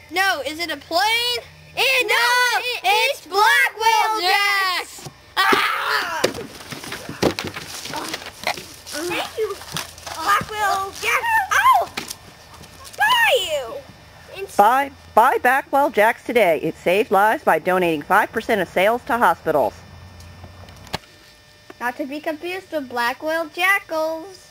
No, is it a plane? It's Blackwell Jacks! Ah! Thank you, Blackwell Jacks! Oh! Buy you! Buy Blackwell Jacks today. It saves lives by donating 5% of sales to hospitals. Not to be confused with Blackwell Jackals.